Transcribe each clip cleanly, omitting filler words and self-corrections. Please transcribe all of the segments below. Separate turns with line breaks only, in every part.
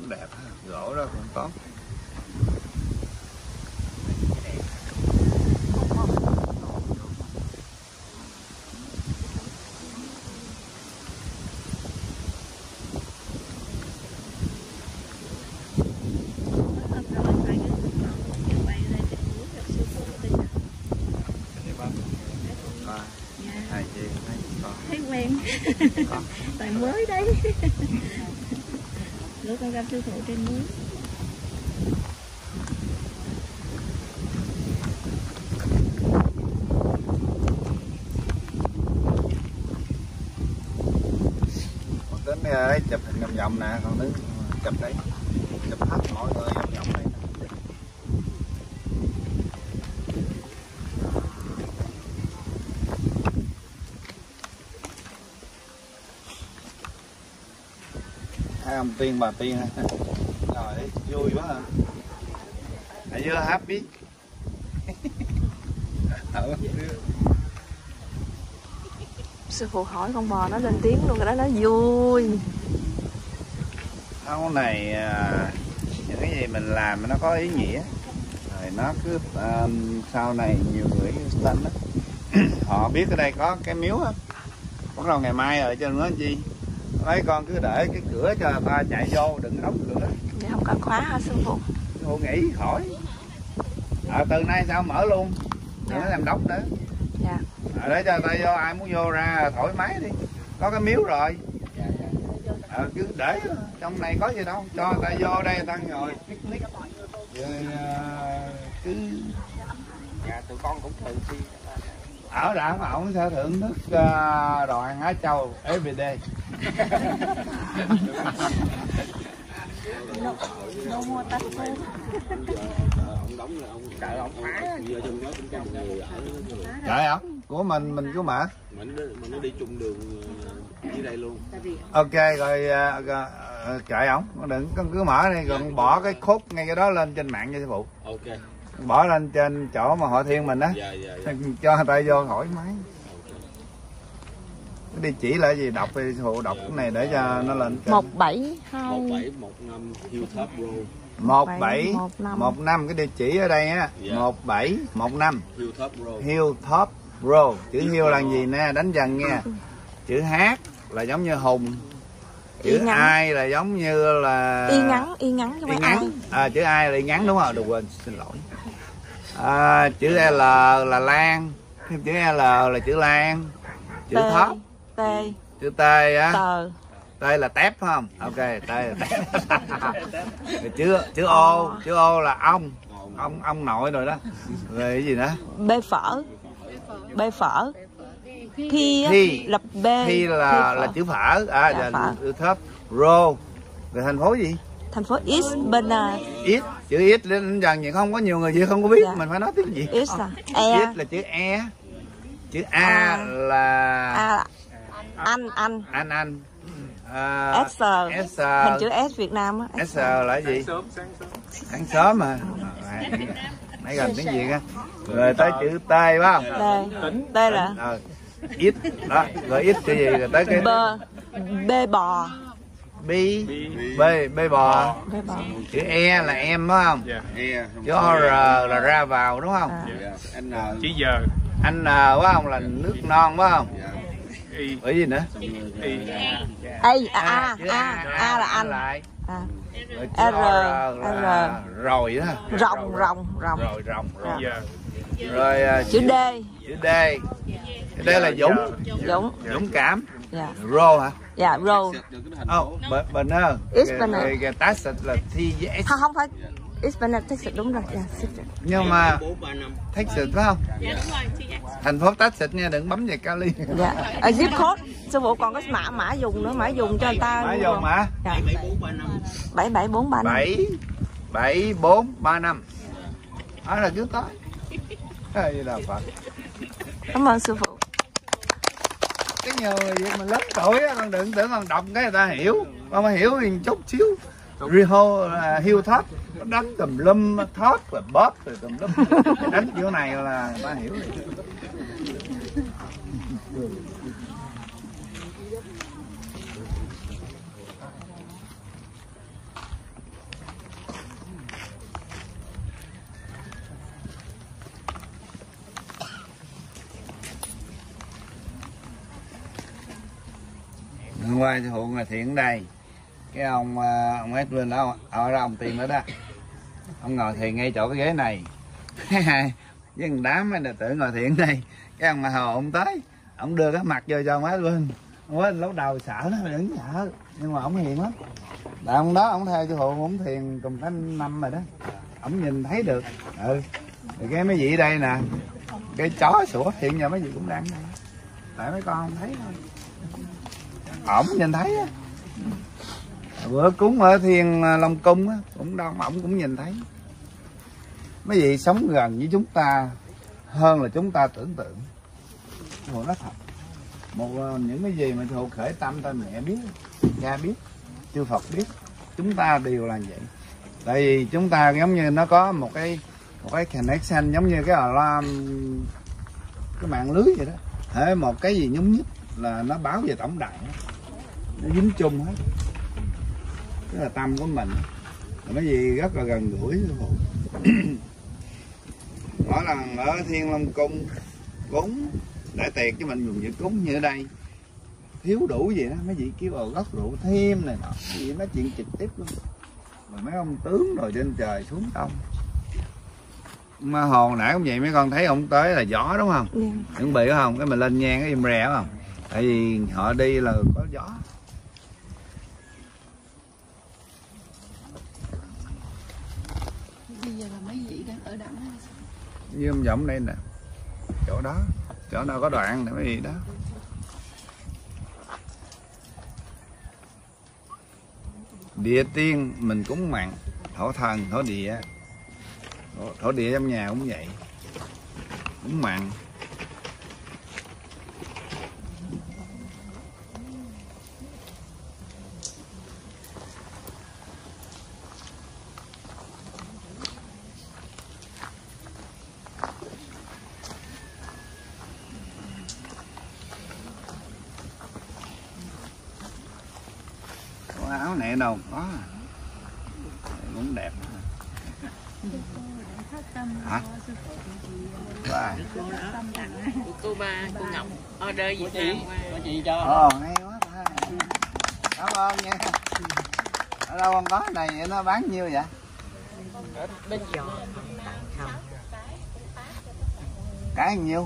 đẹp, gỗ đó cũng tốt.
Thấy quen. Tại mới đấy. Bữa con gặp sư phụ trên núi.
Đến đấy chụp hình vòng vòng nè, còn đứng chụp đấy, chụp hết mọi người vòng vòng này. Hai ông Tiên bà Tiên ha. Rồi đấy, vui quá à. Are you happy?
Sư phụ hỏi con bò nó lên tiếng luôn, cái đó nó vui.
Cái này những cái gì mình làm nó có ý nghĩa. Rồi nó cứ sau này nhiều người tên đó họ biết ở đây có cái miếu á, bắt đầu ngày mai rồi cho nó chi mấy con cứ để cái cửa cho người ta chạy vô, đừng đóng cửa
Để không có khóa hả sư phụ?
Sư phụ nghỉ khỏi. Từ nay sao mở luôn, đừng có làm đóng nữa.
Dạ.
Để cho người ta vô, ai muốn vô ra thoải mái đi, có cái miếu rồi. Cứ để trong này có gì đâu, cho người ta vô đây người ta ngồi picnic rồi cứ
tụi con cũng thường xuyên
ở đảo mà ổng sẽ thưởng thức đồ ăn Á Châu everyday.
ông đóng là ông cỡ ông phá giờ trong đó cũng trong người ở
Trời ơi, của mình cứ mở.
Mình nó đi chung đường dưới đây luôn.
Ok rồi kệ ổng, đừng con cứ mở đi, còn bỏ cái code ngay cái đó lên trên mạng cho sư phụ.
Ok.
Bỏ lên trên chỗ mà họ thiên mình á.
Dạ.
Cho người ta vô thoải mái. Cái địa chỉ là gì, đọc đi sư phụ, đọc cái này để cho nó lên kênh.
172
1715 Hilltop Road.
1715 cái địa chỉ ở đây á.
Dạ.
1715
Hilltop Road.
Hilltop Road. Chữ Hill là gì nè, đánh dần nha. Chữ H là giống như Hùng. Chữ I là giống như là
y ngắn cho mấy
ai. Chữ I là y ngắn đúng không? Đừng quên, xin lỗi. Chữ L là Lan, thêm chữ L là chữ Lan. Chữ Thóp.
T.
Chữ T á.
Tờ.
T là tép phải không? Ok, T là tép. chữ O là ông nội rồi đó. Rồi cái gì nữa?
B phở. Thi là B.
Thi là chữ phở. Chữ thấp. Rô. Rồi thành phố gì?
Thành phố East Bernard.
East, chữ East lên dần vậy không có nhiều người gì không có biết, mình phải nói tiếng gì.
East là
East là chữ E. Chữ A là anh.
S. Hình chữ S Việt Nam á.
S là gì? Sáng sớm mà. Nãy gần tiếng Việt á. Rồi tới chữ T phải không?
T là
Ít đó, rồi ít chữ gì rồi tới cái
B bò.
B bò. Chữ E là em phải không? Chữ R là ra vào đúng không?
Chữ giờ.
Anh phải không, là nước non phải không? Bởi gì nữa?
A là anh. R
rồi đó.
Rồng.
Rồi
chữ D.
D là dũng cảm. Rô hả?
Dạ, rô.
Bình ơi. Cái Texas là thi với S.
Không phải Hispanic Texas, đúng rồi.
Nhưng mà Texas phải không? Dạ đúng rồi. Thành phố Texas nha, đừng bấm về Cali.
Dạ. Ở zip code sư phụ còn có mã dùng nữa, mã dùng cho người ta.
Mã dùng hả?
77435.
77435. Đó là trước tới. Đây là Phật.
Cảm ơn sư phụ.
Cái nhiều việc mình lớn tuổi á, con đừng tưởng con đọc cái người ta hiểu, con phải hiểu thì chút xíu. Hilltop đánh tùm lum, thót rồi bóp rồi tùm lum, đánh chỗ này là ta hiểu rồi. qua phụ ngồi thiền ở đây, cái ông Edwin đó ở đó, ông Tiên đó đó, ông ngồi thiền ngay chỗ cái ghế này với một đám mấy đệ tử ngồi thiền ở đây. Cái ông Hồ ông tới, ông đưa cái mặt vô cho ông Edwin. Ông Edwin lúc đầu sợ đó, đừng sợ, nhưng mà ông hiền lắm. Là ông đó ông theo sư phụ ông thiền cùng cái năm rồi đó, ông nhìn thấy được. Thì cái mấy vị đây nè, cái chó sủa hiện giờ mấy vị cũng đang đây, tại mấy con không thấy thôi, ổng nhìn thấy á. Bữa cúng ở Thiên Long Cung á cũng đông, ổng cũng nhìn thấy. Mấy vị sống gần với chúng ta hơn là chúng ta tưởng tượng. Nó thật. Một những cái gì mà thuộc khởi tâm ta mẹ biết, cha biết, chư Phật biết, chúng ta đều là vậy. Tại vì chúng ta giống như nó có một cái connection, giống như cái alarm, cái mạng lưới vậy đó. Thế một cái gì nhúng nhích là nó báo về tổng đài, nó dính chung hết. Tức là tâm của mình là cái gì rất là gần gũi sư phụ. Mỗi lần ở Thiên Long Cung cúng đại tiệc cho mình dùng việc cúng như ở đây thiếu đủ gì đó, mấy vị kêu gốc rượu thêm này nọ, mấy vị nói chuyện trực tiếp luôn. Rồi mấy ông tướng rồi trên trời xuống đông. Mà hồi nãy cũng vậy, mấy con thấy ông tới là gió đúng không? Chuẩn bị không? Cái mình lên nhang cái im rè không? Tại vì họ đi là có gió.
Bây giờ là mấy vị đang ở đẳng
Như ông giọng đây nè, chỗ đó có đoạn nè mấy vị đó. Địa tiên mình cúng mặn, thổ thần, thổ địa trong nhà cũng vậy, cúng mặn. Áo này đâu có, cũng đẹp hả?
cô ba, cô Ngọc order Việt Nam
có chị cho.
Hay quá ta. Cảm ơn nha. Ở đâu con có này nó bán nhiêu vậy?
bên giò
Cái nhiêu?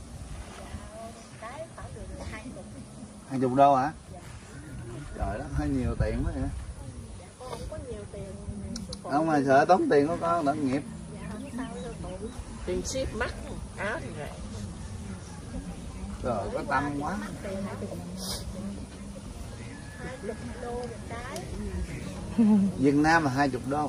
20 đô hả? Trời đất, hơi nhiều tiền quá vậy. Không mà sợ tốn tiền của con đỡ nghiệp.
tiền ship mắc áo thì vậy.
Trời, có tâm quá. Việt Nam là 20 đô.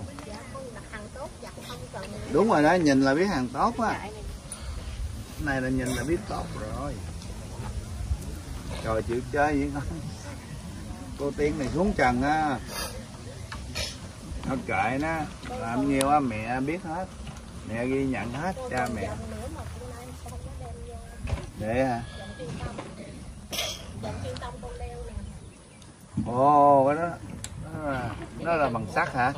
Đúng rồi đó, nhìn là biết hàng tốt á. Cái này là nhìn là biết tốt rồi. Trời, chịu chơi vậy con. Cô Tiên này xuống trần á, nó kệ nó làm nhiều á, mẹ biết hết, mẹ ghi nhận hết, cha mẹ. Để hả? Ồ, cái đó là bằng sắt hả?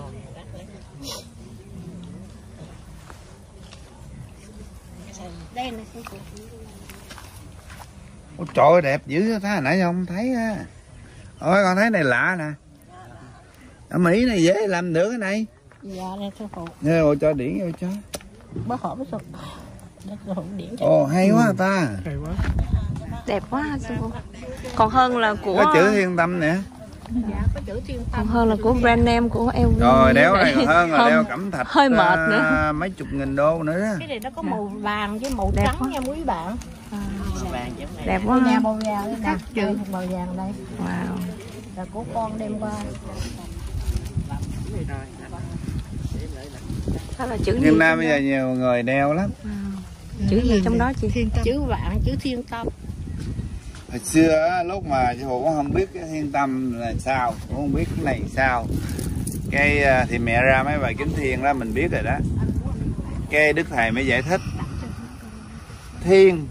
Đây là
Ôi trời ơi, đẹp dữ ta, hồi nãy không thấy á. Ôi con thấy này lạ nè. Ở Mỹ này dễ làm được cái này.
dạ đây sư phụ.
Nè, ôi cho điển vô cho.
Bớt hộp với điển cho.
Ồ hay quá ta.
Hay quá.
Đẹp quá sư phụ. Còn hơn là của
Có chữ Thiên Tâm nè.
Dạ có chữ Thiên Tâm.
Còn hơn là của brand name của em.
Rồi đeo này còn hơn là đeo cẩm thạch.
Hơi mệt nữa.
Mấy chục nghìn đô nữa đó.
Cái này nó có màu vàng với màu
Đẹp
trắng
quá.
nha quý bạn.
Đẹp quá.
Nhà màu vàng đây nè, chữ màu vàng đây.
Wow.
Là của con đem qua.
Đó là chữ gì?
Việt Nam bây giờ nhiều người đeo lắm.
Wow. Chữ gì trong đó chị?
Chữ vạn, chữ Thiên Tâm.
Hồi xưa á, lúc mà sư phụ cũng không biết cái Thiên Tâm là sao, cũng không biết cái này sao. Cái thì mẹ ra mấy bài kính thiên đó mình biết rồi đó. Cái Đức Thầy mới giải thích. Thiên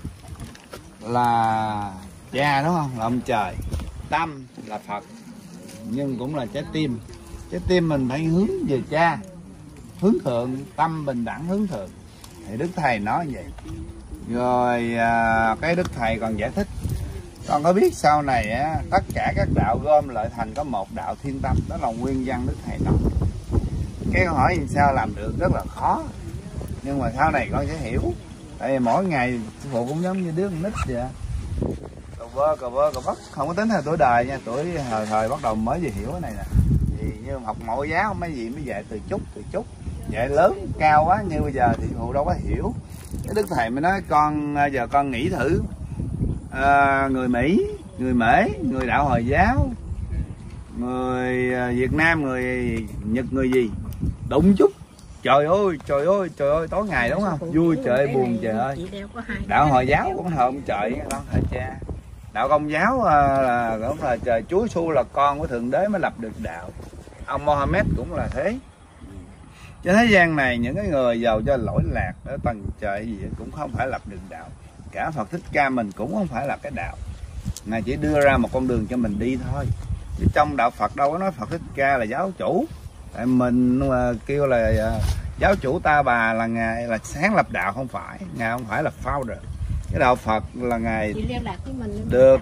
là cha đúng không? Là ông trời. Tâm là Phật. Nhưng cũng là trái tim. Trái tim mình phải hướng về cha, hướng thượng, tâm bình đẳng hướng thượng. Thì Đức Thầy nói như vậy. Rồi cái Đức Thầy còn giải thích Con có biết sau này á, tất cả các đạo gom lại thành có một đạo Thiên Tâm, đó là nguyên văn Đức Thầy nói. Cái câu hỏi làm sao làm được rất là khó, nhưng mà sau này con sẽ hiểu. Tại vì mỗi ngày sư phụ cũng giống như đứa con nít vậy, cờ vơ cờ vất, không có tính theo tuổi đời nha, tuổi thời bắt đầu mới vừa hiểu cái này nè. Thì như học mẫu giáo mấy gì mới dạy từ chút dạy lớn cao quá như bây giờ thì sư phụ đâu có hiểu. Cái Đức Thầy mới nói con giờ con nghĩ thử, người Mỹ, người Mễ, người đạo Hồi giáo, người Việt Nam, người Nhật, người gì đụng chút, trời ơi tối ngày đúng không, vui trời buồn trời ơi. Đạo Hồi giáo cũng thờ ông trời, con thờ cha. Đạo Công giáo là cũng là trời Chúa Giêsu là con của Thượng Đế mới lập được đạo. Ông Mohammed cũng là thế. Trên thế gian này những cái người giàu cho lỗi lạc ở tầng trời gì cũng không phải lập được đạo. Cả Phật Thích Ca mình cũng không phải là cái đạo. Ngài chỉ đưa ra một con đường cho mình đi thôi. Chứ trong đạo Phật đâu có nói Phật Thích Ca là giáo chủ. Tại mình kêu là giáo chủ Ta Bà là Ngài là sáng lập đạo, không phải. Ngài không phải là founder. Cái đạo Phật là Ngài được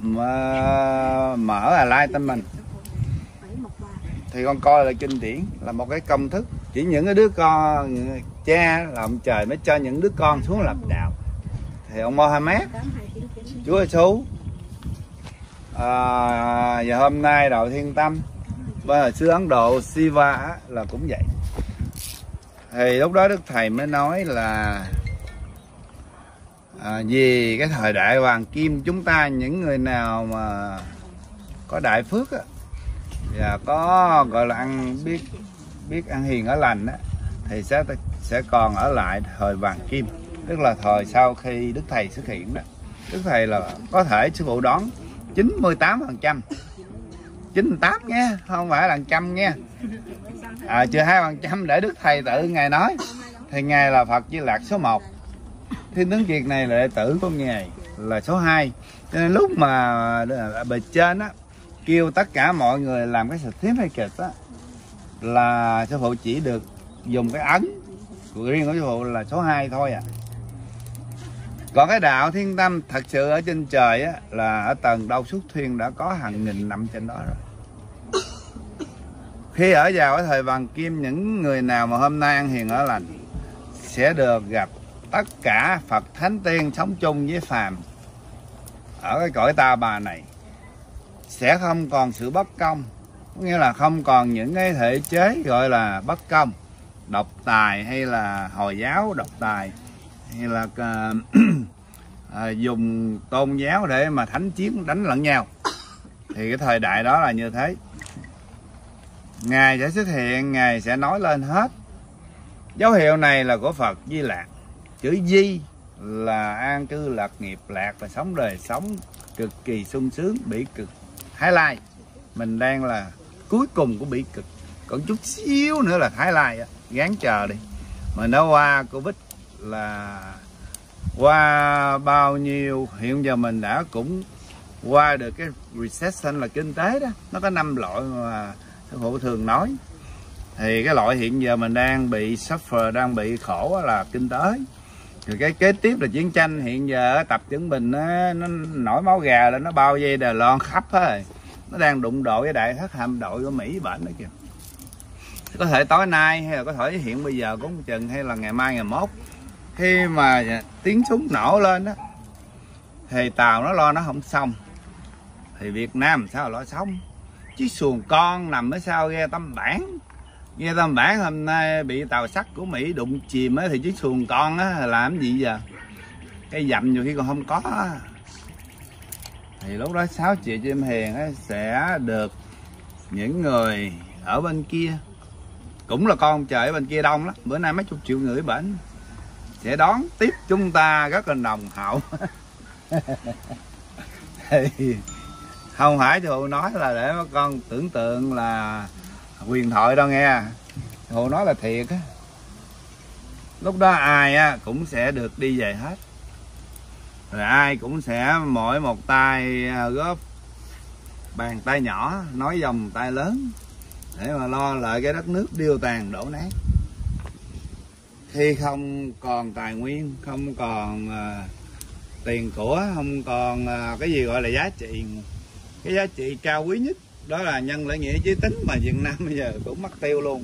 mở enlightenment. Thì con coi là kinh điển là một cái công thức. Chỉ những cái đứa con cha là ông trời mới cho những đứa con xuống lập đạo. Thì ông Mohammed, Chúa Giêsu, và hôm nay đạo Thiên Tâm, và hồi xưa Ấn Độ Shiva là cũng vậy. Thì lúc đó Đức Thầy mới nói là vì cái thời đại hoàng kim chúng ta, những người nào mà có đại phước á, và có gọi là biết ăn hiền ở lành á, thì sẽ còn ở lại thời vàng kim, tức là thời sau khi Đức Thầy xuất hiện đó. Đức Thầy là có thể sư phụ đoán 98%, 98 nha, không phải là 100 nha, chưa 2% để Đức Thầy tự Ngài nói. Thì Ngài là Phật Di Lạc số 1, Thiên Tướng Kiệt này là đệ tử của Ngài là số 2. Cho nên lúc mà bề trên á kêu tất cả mọi người làm cái certificate á, là sư phụ chỉ được dùng cái ấn của riêng của sư phụ là số 2 thôi à. Còn cái đạo Thiên Tâm thật sự ở trên trời á, là ở tầng Đâu Xuất Thuyên đã có hàng nghìn năm trên đó rồi. Khi ở vào cái thời vàng kim, những người nào mà hôm nay ăn hiền ở lành sẽ được gặp tất cả Phật Thánh Tiên sống chung với phàm ở cái cõi Ta Bà này. Sẽ không còn sự bất công, có nghĩa là không còn những cái thể chế gọi là bất công, độc tài hay là Hồi giáo độc tài, hay là dùng tôn giáo để mà thánh chiến đánh lẫn nhau. Thì cái thời đại đó là như thế. Ngài sẽ xuất hiện, Ngài sẽ nói lên hết. Dấu hiệu này là của Phật Di Lạc. Chữ Di là an cư lạc nghiệp, lạc là sống đời sống cực kỳ sung sướng, bỉ cực. Thái Lai mình đang là cuối cùng của bỉ cực, còn chút xíu nữa là Thái Lai á, gán chờ đi. Mà nó qua Covid là qua bao nhiêu, hiện giờ mình đã cũng qua được cái recession là kinh tế đó. Nó có 5 loại mà sư phụ thường nói. Thì cái loại hiện giờ mình đang bị suffer, đang bị khổ là kinh tế. Rồi cái kế tiếp là chiến tranh. Hiện giờ Tập Cận Bình nó nổi máu gà lên, nó bao vây Đài Loan khắp hết. Nó đang đụng độ với đại thất hạm đội của Mỹ bệnh đó kìa. Có thể tối nay hay là có thể hiện bây giờ cũng chừng, hay là ngày mai ngày mốt, khi mà tiếng súng nổ lên đó thì tàu nó lo nó không xong, thì Việt Nam sao lo xong. Chiếc xuồng con nằm ở sau ghe Tâm Bản. Ghe Tâm Bản hôm nay bị tàu sắt của Mỹ đụng chìm á, thì chiếc xuồng con á làm gì giờ? Cái dặm nhiều khi còn không có. Thì lúc đó 6 triệu chim hiền á sẽ được những người ở bên kia, cũng là con trời ở bên kia đông lắm, bữa nay mấy chục triệu người bệnh, sẽ đón tiếp chúng ta rất là nồng hậu. Thì không phải Thụ nói là để con tưởng tượng là huyền thoại đâu nghe. Thụ nói là thiệt á. Lúc đó ai á cũng sẽ được đi về hết. Rồi ai cũng sẽ mỗi một tay góp bàn tay nhỏ nói vòng tay lớn để mà lo lại cái đất nước điêu tàn đổ nát. Khi không còn tài nguyên, không còn tiền của không còn cái gì gọi là giá trị. Cái giá trị cao quý nhất đó là nhân lễ nghĩa chí tín mà Việt Nam bây giờ cũng mất tiêu luôn.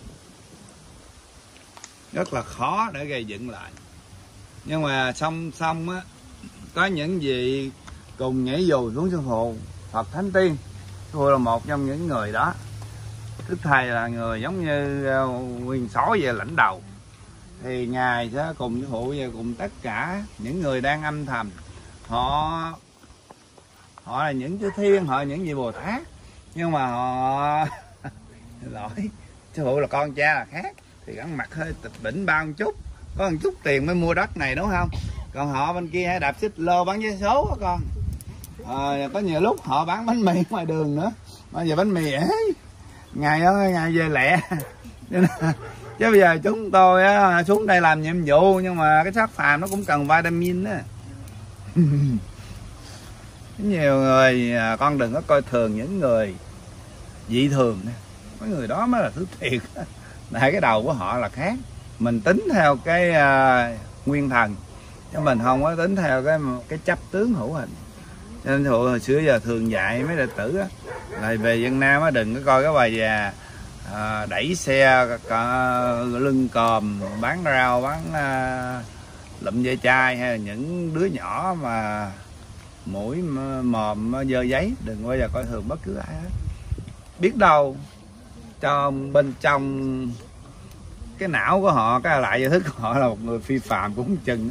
Rất là khó để gây dựng lại. Nhưng mà song song á, có những vị cùng nhảy dù xuống sông Phụ, Phật Thánh Tiên. Tôi là một trong những người đó. Đức Thầy là người giống như nguyên số về lãnh đầu. Thì Ngài sẽ cùng với Phụ và cùng tất cả những người đang âm thầm. Họ là những chư thiên, họ là những vị Bồ Tát. Nhưng mà họ lỗi, sư Phụ là con cha là khác. Thì ăn mặc hơi tịch bỉnh bao một chút, có một chút tiền mới mua đất này đúng không? Còn họ bên kia hay đạp xích lô bán vé số đó con. Có nhiều lúc họ bán bánh mì ngoài đường nữa. Bây giờ bánh mì ngày ơi ngày về lẹ. Chứ bây giờ chúng tôi á, xuống đây làm nhiệm vụ, nhưng mà cái xác phàm nó cũng cần vitamin á. Nhiều người con đừng có coi thường những người dị thường. Mấy người đó mới là thứ thiệt. Tại cái đầu của họ là khác. Mình tính theo cái nguyên thần, chứ mình không có tính theo cái chấp tướng hữu hình. Cho nên hồi xưa giờ thường dạy mấy đệ tử á, là về Việt Nam á, đừng có coi cái bà già đẩy xe lưng còm bán rau bán lụm dây chai, hay là những đứa nhỏ mà mũi mồm dơ giấy, đừng bao giờ coi thường bất cứ ai hết. Biết đâu bên trong cái não của họ, cái lại vô thức của họ là một người phi phàm cũng chừng.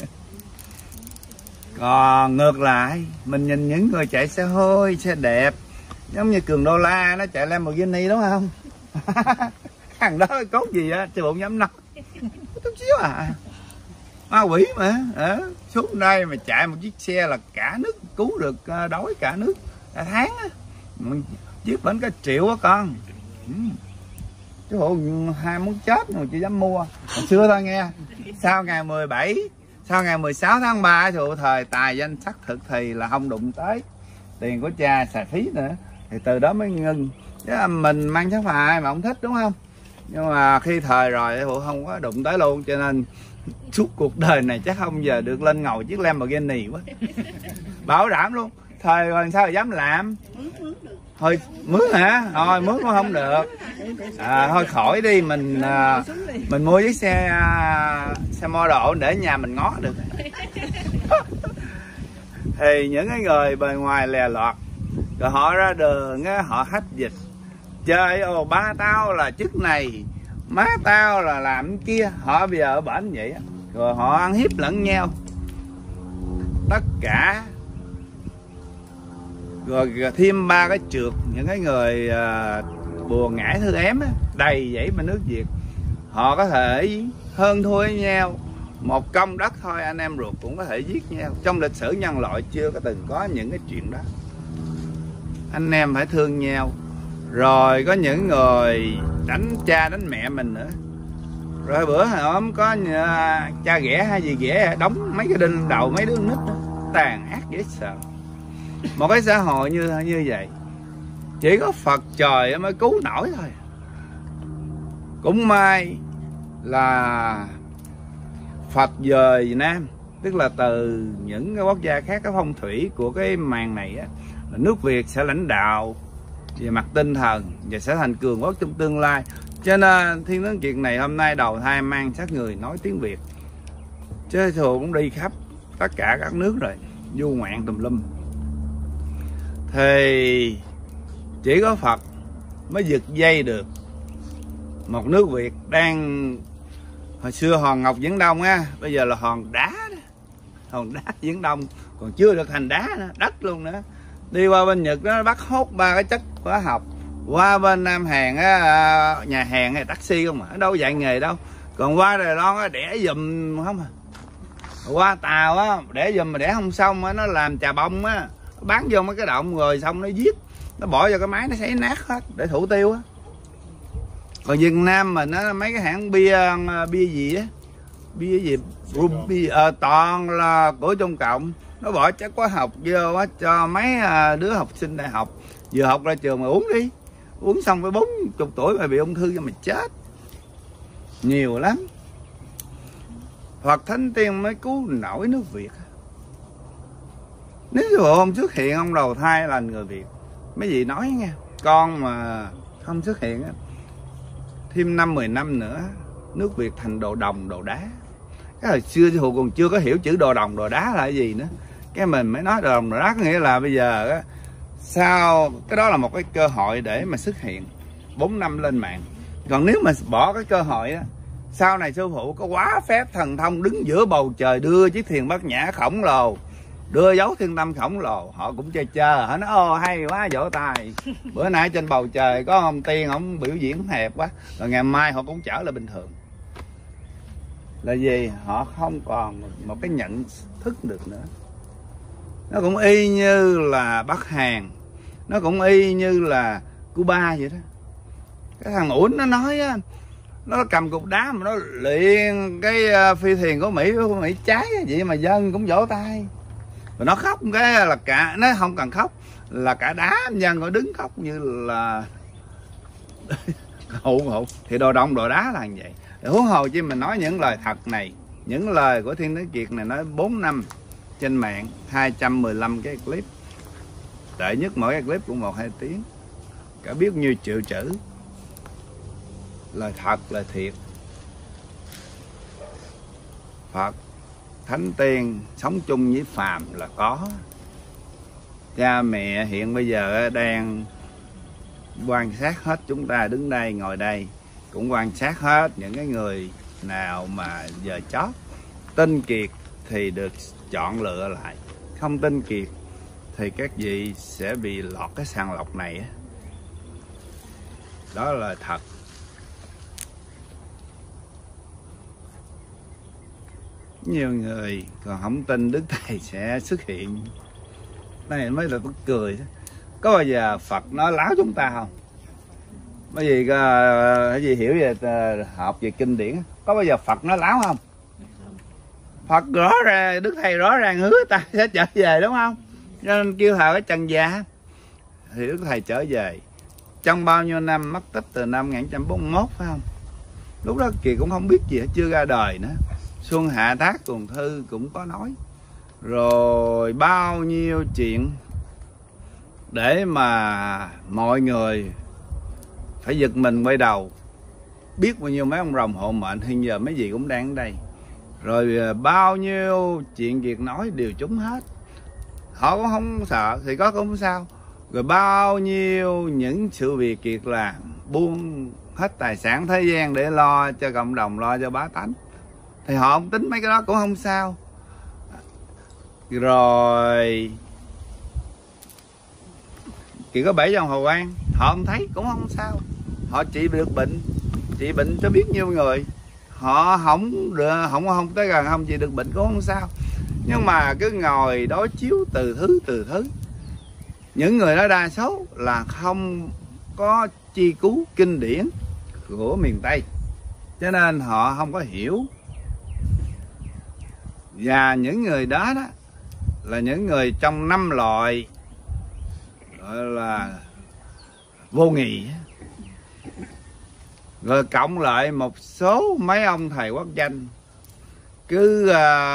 Còn ngược lại, mình nhìn những người chạy xe hơi, xe đẹp, giống như Cường Đô La nó chạy Lamborghini đúng không? Thằng đó cốt gì á, chứ bụng dám nói chút xíu à. Ma quỷ mà, xuống đây mà chạy một chiếc xe là cả nước cứu được đói cả nước cả tháng á. Chiếc bánh cả triệu á con. Chứ bộ hai muốn chết mà chỉ dám mua. Hồi xưa thôi nghe. Sau ngày 16 tháng 3 thì thời tài danh sắc thực thì là không đụng tới tiền của cha xài phí nữa. Thì từ đó mới ngưng. Chứ mình mang chắc phải mà không thích đúng không? Nhưng mà khi thời rồi thì không có đụng tới luôn. Cho nên suốt cuộc đời này chắc không giờ được lên ngồi chiếc Lamborghini quá. Bảo đảm luôn. Thời rồi sao dám làm? Thôi mướn hả? Thôi mướn cũng không được. Thôi khỏi đi, mình mua chiếc xe model để nhà mình ngó được. Thì những cái người bề ngoài lè lọt, rồi họ ra đường á, họ hách dịch chơi, ba tao là chức này, má tao là làm cái kia. Họ bây giờ ở bển vậy á, rồi họ ăn hiếp lẫn nhau tất cả. Rồi thêm ba cái trượt những cái người bùa ngải thư ém á, đầy dãy bên nước Việt. Họ có thể hơn thua với nhau, một công đất thôi anh em ruột cũng có thể giết nhau. Trong lịch sử nhân loại chưa có từng có những cái chuyện đó. Anh em phải thương nhau. Rồi có những người đánh cha đánh mẹ mình nữa. Rồi bữa hôm có cha ghẻ hay gì ghẻ đóng mấy cái đinh đầu mấy đứa nít đó. Tàn ác dễ sợ. Một cái xã hội như vậy chỉ có Phật trời mới cứu nổi thôi. Cũng may là Phật về Việt Nam, tức là từ những cái quốc gia khác, cái phong thủy của cái màn này á, là nước Việt sẽ lãnh đạo về mặt tinh thần và sẽ thành cường quốc trong tương lai. Cho nên Thiên Tướng Kiệt này hôm nay đầu thai mang xác người nói tiếng Việt, chứ thường cũng đi khắp tất cả các nước rồi, du ngoạn tùm lum. Thì chỉ có Phật mới giật dây được một nước Việt đang hồi xưa hòn ngọc Viễn Đông á, bây giờ là hòn đá đó. Hòn đá Viễn Đông còn chưa được thành đá nữa, đất luôn nữa. Đi qua bên Nhật nó bắt hốt ba cái chất hóa học. Qua bên Nam Hàn á, nhà hàng hay taxi không à, đâu dạy nghề đâu. Còn qua Đài Loan á, đẻ giùm không à. Qua Tàu á, đẻ giùm mà đẻ không xong á, nó làm trà bông á, bán vô mấy cái động rồi xong nó giết, nó bỏ vào cái máy nó sấy nát hết để thủ tiêu á. Còn Việt Nam mình á, mấy cái hãng bia gì á, bia gì toàn là của Trung Cộng, nó bỏ chất hóa học vô á, cho mấy đứa học sinh đại học vừa học ra trường mà uống đi, uống xong với 40 tuổi mà bị ung thư cho mà chết nhiều lắm. Phật Thánh Tiên mới cứu nổi nước Việt. Nếu sư phụ không xuất hiện, ông đầu thai là người Việt. Mấy vị nói nha, con mà không xuất hiện á, thêm 5-10 năm nữa nước Việt thành đồ đồng đồ đá. Cái hồi xưa sư phụ còn chưa có hiểu chữ đồ đồng đồ đá là cái gì nữa, cái mình mới nói đồ đồng đồ đá, có nghĩa là bây giờ á, sao cái đó là một cái cơ hội để mà xuất hiện 4 năm lên mạng. Còn nếu mà bỏ cái cơ hội á, sau này sư phụ có quá phép thần thông đứng giữa bầu trời đưa chiếc thuyền Bát Nhã khổng lồ, đưa dấu thiên tâm khổng lồ, họ cũng chơi họ nói ô hay quá, vỗ tay. Bữa nãy trên bầu trời có ông tiên ông biểu diễn hẹp quá, rồi ngày mai họ cũng trở lại bình thường. Là gì? Họ không còn một cái nhận thức được nữa. Nó cũng y như là Bắc Hàn, nó cũng y như là Cuba vậy đó. Cái thằng Uẩn nó nói á, nó cầm cục đá mà nó luyện cái phi thuyền của Mỹ cháy vậy mà dân cũng vỗ tay. Và nó khóc cái là cả, nó không cần khóc là cả đám dân họ đứng khóc như là hụ. Thì đồ đồng đồ đá là như vậy. Huống hồ chi mình nói những lời thật này, những lời của Thiên Tuế Kiệt này nói 4 năm trên mạng, 215 cái clip, tệ nhất mỗi cái clip cũng 1-2 tiếng, cả biết nhiêu triệu chữ, lời thật lời thiệt. Phật Thánh Tiên sống chung với phàm là có. Cha mẹ hiện bây giờ đang quan sát hết chúng ta đứng đây ngồi đây, cũng quan sát hết những cái người nào mà giờ chót tinh kiệt thì được chọn lựa lại, không tinh kiệt thì các vị sẽ bị lọt cái sàng lọc này. Đó là thật. Nhiều người còn không tin Đức Thầy sẽ xuất hiện. Đây mới là tức cười. Có bao giờ Phật nói láo chúng ta không? Bởi vì cái gì hiểu về học về kinh điển, có bao giờ Phật nói láo không? Phật rõ ràng, Đức Thầy rõ ràng hứa ta sẽ trở về, đúng không? Cho nên kêu thờ cái trần già thì Đức Thầy trở về. Trong bao nhiêu năm mất tích, từ năm 1941 phải không? Lúc đó Kiệt cũng không biết gì hết, chưa ra đời nữa. Xuân Hạ Thác Tuần Thư cũng có nói. Rồi bao nhiêu chuyện để mà mọi người phải giật mình quay đầu. Biết bao nhiêu mấy ông rồng hộ mệnh, hiện giờ mấy gì cũng đang ở đây. Rồi bao nhiêu chuyện Kiệt nói đều trúng hết. Họ cũng không sợ thì có cũng không sao. Rồi bao nhiêu những sự việc Kiệt làm, buông hết tài sản thế gian để lo cho cộng đồng, lo cho bá tánh, thì họ không tính mấy cái đó cũng không sao. Rồi Kiệt có 7 dòng hào quang, họ không thấy cũng không sao. Họ trị được bệnh, trị bệnh cho biết nhiêu người, họ không tới gần, không trị được bệnh cũng không sao. Nhưng mà cứ ngồi đối chiếu từ thứ. Những người đó đa số là không có chi cứu kinh điển của miền Tây, cho nên họ không có hiểu. Và những người đó là những người trong 5 loại gọi là vô nghị. Rồi cộng lại một số mấy ông thầy quốc danh cứ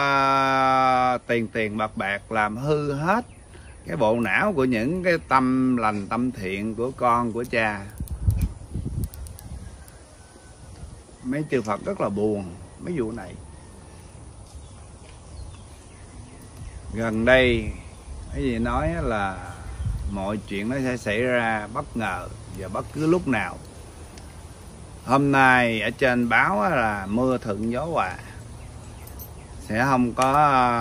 tiền bạc làm hư hết cái bộ não của những cái tâm lành tâm thiện của con của cha. Mấy chư Phật rất là buồn mấy vụ này. Gần đây cái gì nói là mọi chuyện nó sẽ xảy ra bất ngờ và bất cứ lúc nào. Hôm nay ở trên báo là mưa thuận gió hòa, sẽ không có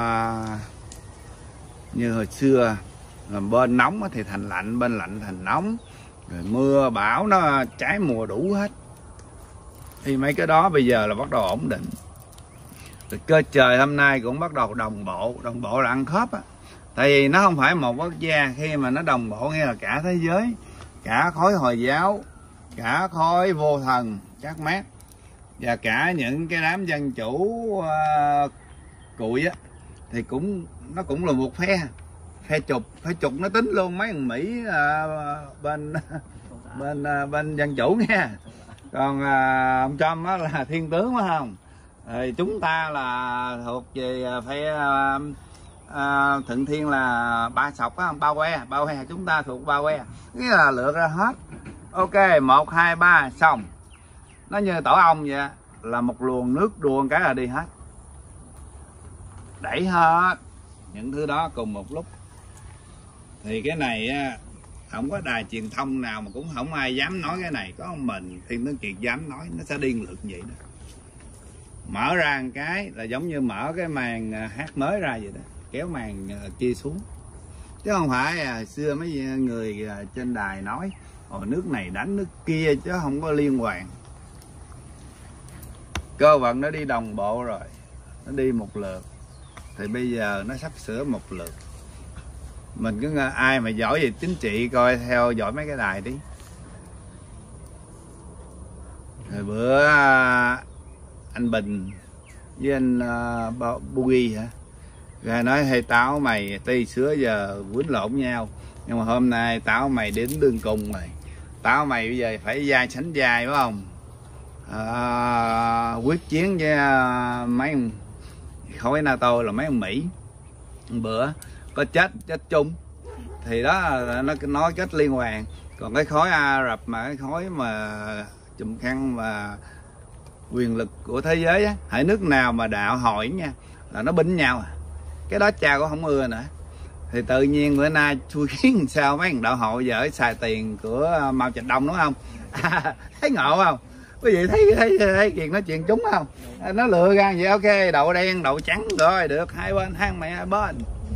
như hồi xưa là bên nóng thì thành lạnh, bên lạnh thành nóng, rồi mưa bão nó trái mùa đủ hết. Thì mấy cái đó bây giờ là bắt đầu ổn định. Rồi cơ trời hôm nay cũng bắt đầu đồng bộ là ăn khớp á. Tại vì nó không phải một quốc gia, khi mà nó đồng bộ nghĩa là cả thế giới, cả khối Hồi giáo, cả khối vô thần các mát, và cả những cái đám dân chủ cụi á, thì nó cũng là một phe trục nó tính luôn mấy thằng Mỹ bên dân chủ nha. Còn ông Trump á là thiên tướng phải không? Rồi chúng ta là thuộc về phe Thuận Thiên là Ba Sọc á, Ba Que chúng ta thuộc Ba Que, nghĩa là lượt ra hết. Ok, 1, 2, 3 xong. Nó như tổ ong vậy, là một luồng nước đuông cái là đi hết, đẩy hết những thứ đó cùng một lúc. Thì cái này á, không có đài truyền thông nào mà cũng không ai dám nói cái này, có mình Thiên Tuấn Kiệt dám nói, nó sẽ điên lượt vậy đó. Mở ra một cái là giống như mở cái màn hát mới ra vậy đó, kéo màn kia xuống. Chứ không phải hồi xưa mấy người trên đài nói nước này đánh nước kia chứ không có liên quan. Cơ vận nó đi đồng bộ rồi, nó đi một lượt, thì bây giờ nó sắp sửa một lượt. Mình cứ ai mà giỏi về chính trị coi theo dõi mấy cái đài đi. Rồi bữa anh Bình với anh Boogie hả, rồi nói hay tao mày tuy xưa giờ quýnh lộn nhau, nhưng mà hôm nay tao mày đến đường cùng rồi, tao mày bây giờ phải vai sánh vai phải không? Quyết chiến với mấy ông khối NATO là mấy ông Mỹ. Bữa có chết chung thì đó là nó nói kết liên hoàn. Còn cái khối Ả Rập mà cái khối mà trùm khăn và quyền lực của thế giới á, hãy nước nào mà đạo hội nha là nó binh nhau cái đó cha cũng không ưa nữa. Thì tự nhiên bữa nay xui khiến sao mấy thằng đạo hội giờ xài tiền của Mao Trạch Đông đúng không? Thấy ngộ không? Quý vị thấy Kiệt nói chuyện trúng không? Nó lựa ra vậy. Ok, đậu đen đậu trắng rồi được, hai bên hang mẹ hai bên.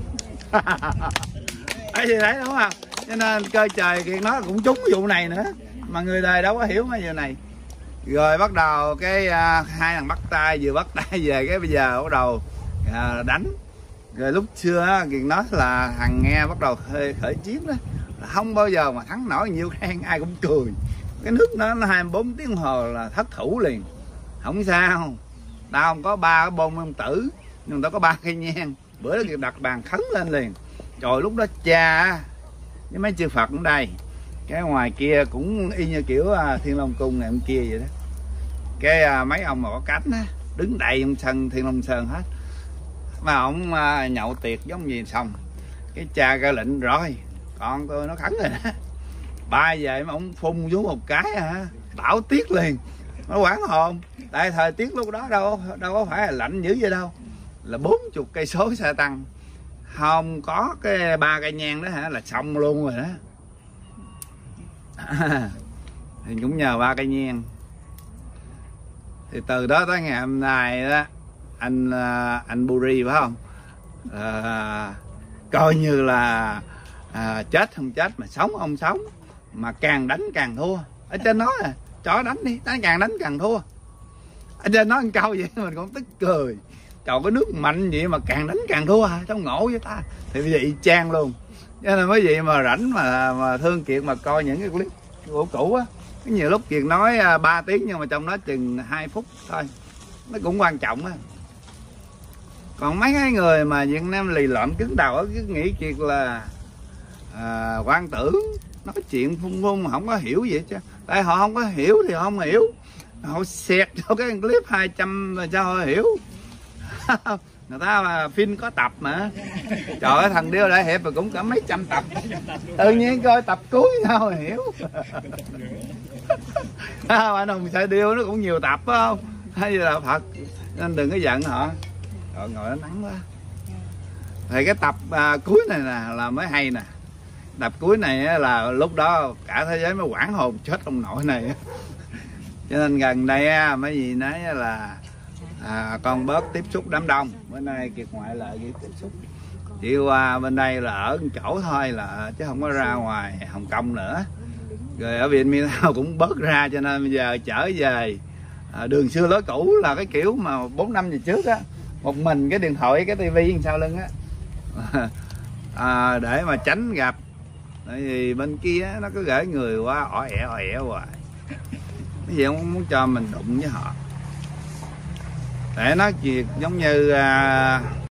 Thấy gì thấy đúng không? Cho nên cơ trời Kiệt nói cũng trúng vụ này nữa, mà người đời đâu có hiểu mấy vụ này. Rồi bắt đầu cái hai thằng bắt tay về, cái bây giờ bắt đầu đánh. Rồi lúc xưa Kiệt nói là thằng Nghe bắt đầu khởi chiến đó, không bao giờ mà thắng nổi nhiều khen, ai cũng cười. Cái nước nó 24 tiếng hồ là thất thủ liền. Không sao, tao không có 3 cái bom nguyên tử, nhưng tao có 3 cây nhang. Bữa đó Kiệt đặt bàn khấn lên liền. Trời, lúc đó cha với mấy chư Phật ở đây, cái ngoài kia cũng y như kiểu Thiên Long Cung này ông kia vậy đó. Cái mấy ông mà có cánh á, đứng đầy trong sân Thiên Long Sơn hết. Mà ông nhậu tiệc giống gì xong, cái cha ra lệnh rồi, con tôi nó khấn rồi đó. 3 giờ mà ông phun xuống một cái đảo tiết liền. Nó hoảng hồn, tại thời tiết lúc đó đâu có phải là lạnh dữ vậy đâu, là 40 cây số xe tăng, không có cái 3 cây nhang đó là xong luôn rồi đó. Thì cũng nhờ 3 cây nhang. Thì từ đó tới ngày hôm nay đó, anh Buri phải không, coi như là chết không chết mà sống không sống, mà càng đánh càng thua. Ở trên nói chó đánh đi, càng đánh càng thua. Ở trên nói một câu vậy mình cũng tức cười. Trời, cái nước mạnh vậy mà càng đánh càng thua hả? Sao ngộ với ta? Thì bây giờ y chang luôn. Cho nên mấy vị mà rảnh mà thương Kiệt mà coi những cái clip cũ á, nhiều lúc Kiệt nói 3 tiếng nhưng mà trong đó chừng 2 phút thôi, nó cũng quan trọng á. Còn mấy cái người mà Việt Nam lì lợm cứng đầu á, cứ nghĩ Kiệt là quan tưởng, nói chuyện phun mà không có hiểu gì chứ. Tại họ không có hiểu thì họ không hiểu, họ xẹt cho cái clip 200 là sao họ hiểu. Người ta mà phim có tập mà, trời ơi, thằng Điêu Đại Hiệp rồi cũng cả mấy trăm tập, tự nhiên coi tập cuối sao mà hiểu. Anh Hùng Sài Điêu nó cũng nhiều tập phải không, hay là thật, nên đừng có giận họ. Trời, ngồi nó nắng quá. Thì cái tập cuối này nè là mới hay nè. Tập cuối này là lúc đó cả thế giới mới hoảng hồn chết ông nội này. Cho nên gần đây mấy gì nói là con bớt tiếp xúc đám đông. Bữa nay Kiệt ngoại lại tiếp xúc, chỉ qua bên đây là ở chỗ thôi, là chứ không có ra ngoài Hồng Kông nữa. Rồi ở Việt Nam cũng bớt ra, cho nên bây giờ trở về đường xưa lối cũ, là cái kiểu mà 4-5 giờ trước á, một mình cái điện thoại cái tivi sau lưng á, để mà tránh gặp. Tại vì bên kia nó cứ gửi người quá ỏ ẻ hoài, cái gì không muốn cho mình đụng với họ. Để nói chuyện giống như